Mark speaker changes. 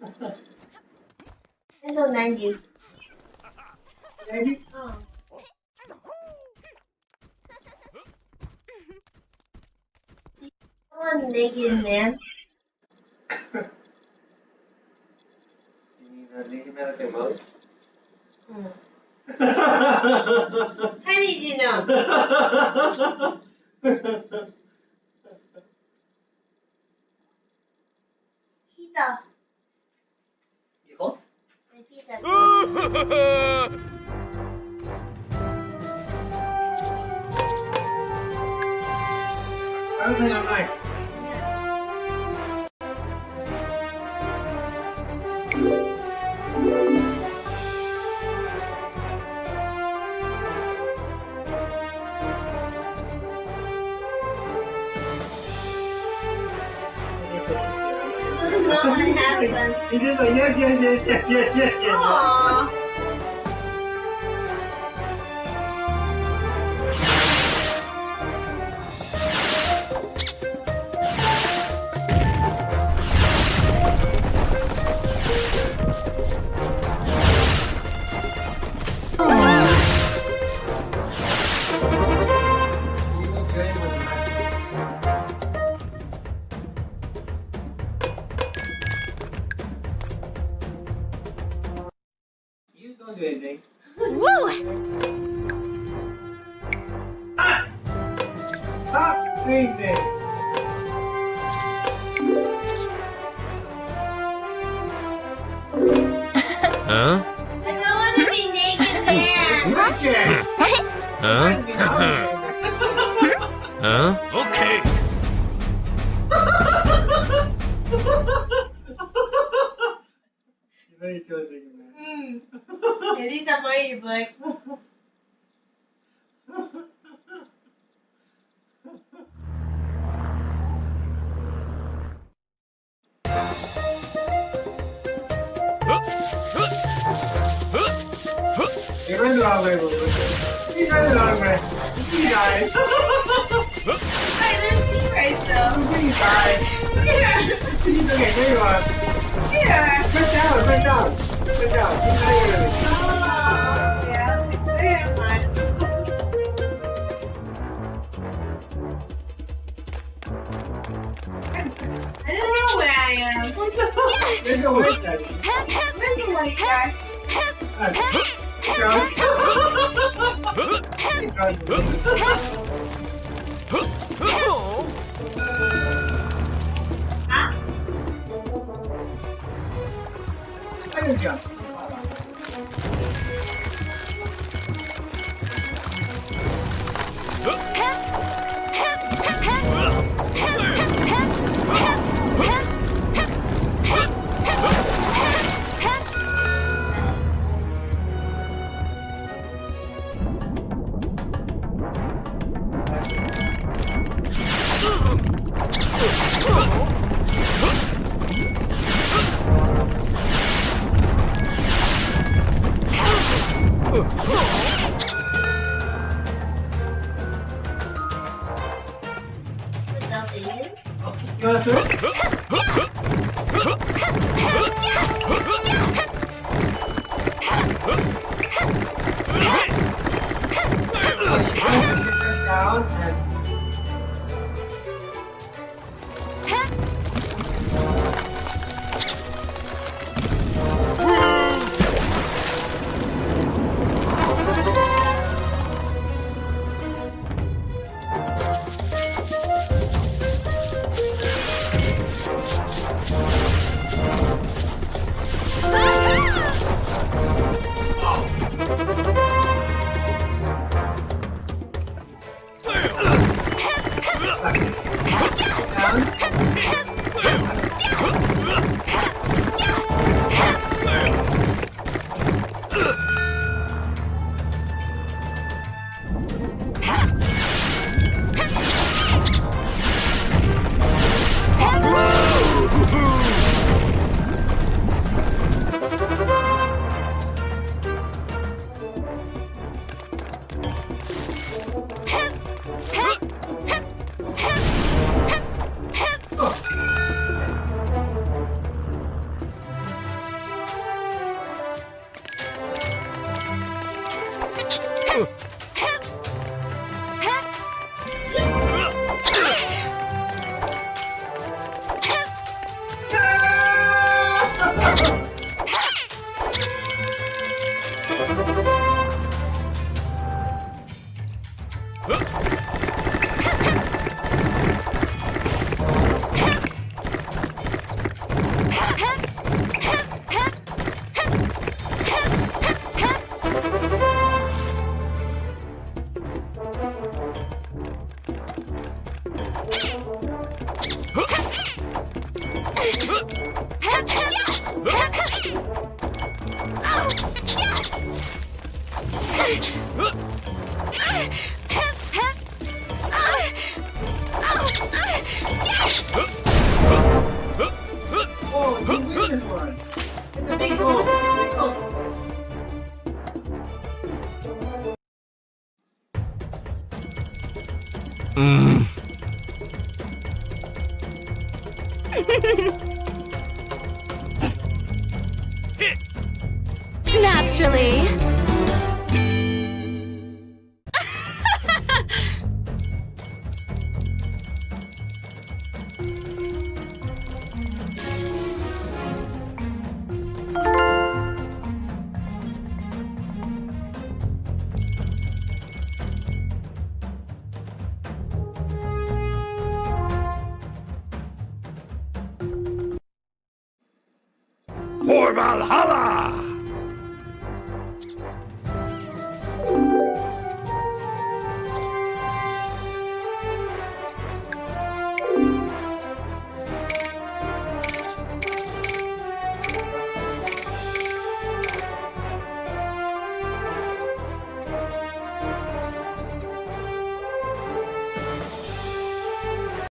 Speaker 1: Ito, 90.
Speaker 2: 90?
Speaker 1: Oo. Naked na yan.
Speaker 2: Hindi meron kayo mouth?
Speaker 1: How did you know? Pita.
Speaker 2: Ikaw?
Speaker 1: May pita.
Speaker 2: Ano na yung mic?
Speaker 1: No, what happened?
Speaker 2: He just like, yes.
Speaker 1: Aww.
Speaker 2: You don't do anything.
Speaker 3: Woo!
Speaker 2: Stop doing this.
Speaker 4: Huh?
Speaker 1: I don't want to be naked man.
Speaker 2: Richard!
Speaker 4: Huh? Huh? Okay.
Speaker 2: You know you're children, man.
Speaker 1: Hindi na mo i-black.
Speaker 2: You ran the wrong way, Lulu. You ran the wrong way. You died.
Speaker 1: I didn't see myself.
Speaker 2: You died.
Speaker 1: Here.
Speaker 2: It's okay, there you are.
Speaker 1: Here.
Speaker 2: Sit down. Sit down. Keep playing with it.
Speaker 1: Oh, yeah. Where am I? I don't know where I am.
Speaker 2: There's no way, Daddy.
Speaker 1: Where's the white guy?
Speaker 2: John.
Speaker 1: Huh?
Speaker 2: I can jump. Oh, you win this one. It's a big goal. Big goal.
Speaker 3: Naturally.
Speaker 4: For Valhalla!